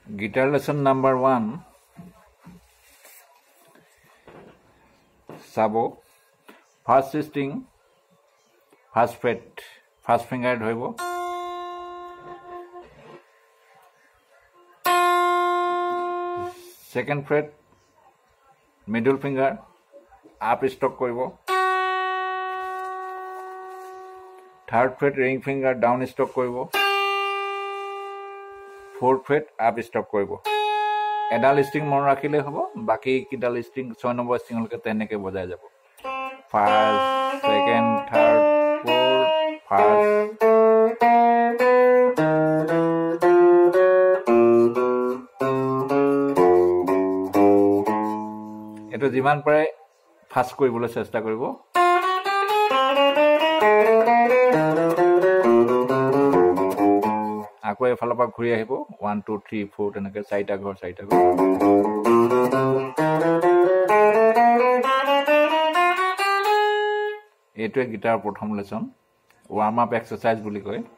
Guitar lesson number 1. Sabo. First string, first fret, first finger hoibo. Second fret, middle finger, up stroke koibo. Third fret, ring finger, down stroke koibo. Fourth fret, up stroke koibo. Edal string mon rakhile hobo, baki kidal string 6 number string holke teneke bojai jabo. First, second, third, fourth, first. Eto jiman pare fast koribole chesta koribo. Ako efalar pa ঘুৰি আহিব 1 2 3 4 তেনেকে চাৰিটা ঘৰ এইটোৱে guitar প্ৰথম lesson warm up exercise বুলি কয়